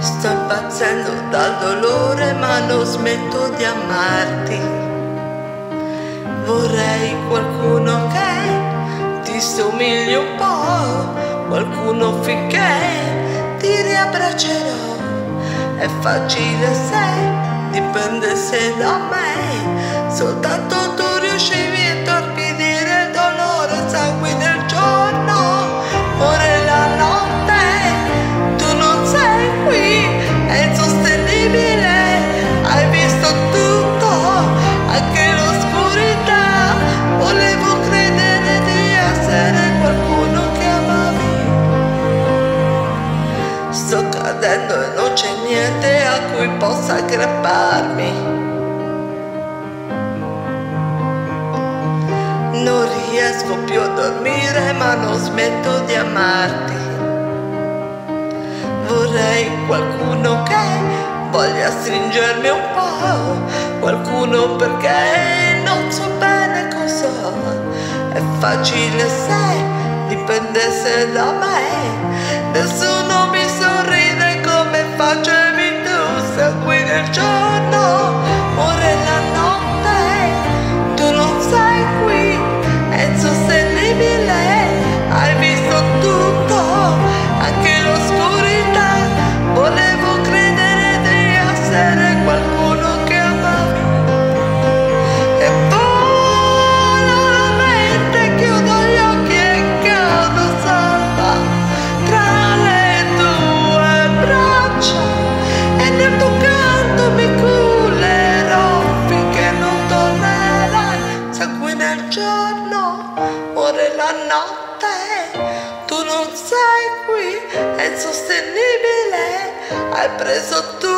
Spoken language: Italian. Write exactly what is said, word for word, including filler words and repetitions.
Sto impazzendo dal dolore ma non smetto di amarti. Vorrei qualcuno che ti somigli un po', qualcuno finché ti riabbraccerò. È facile se dipendesse da me, soltanto tu riuscivi a torpidire il dolore, sangue del giorno, ore la notte, tu non sei qui, è insostenibile, hai visto tutto, anche l'oscurità, volevo credere di essere qualcuno che amavi. Sto cadendo e non c'è niente a cui possa aggrapparmi. Non riesco più a dormire ma non smetto di amarti. Vorrei qualcuno che voglia stringermi un po', qualcuno perché non so bene cosa. È facile se dipendesse da me, nessuno mi sorride come facevi tu, sangue nel giorno, ore la notte, tu non sei qui, è insostenibile, hai visto tutto, anche l'oscurità, volevo credere di essere qualcuno che amavi. E vola la mente, chiudo gli occhi e cado salva tra le tue braccia, e nel tuo canto mi culerò finché non tornerai. Sangue nel giorno, ore la notte, tu non sei qui, è insostenibile, hai preso tu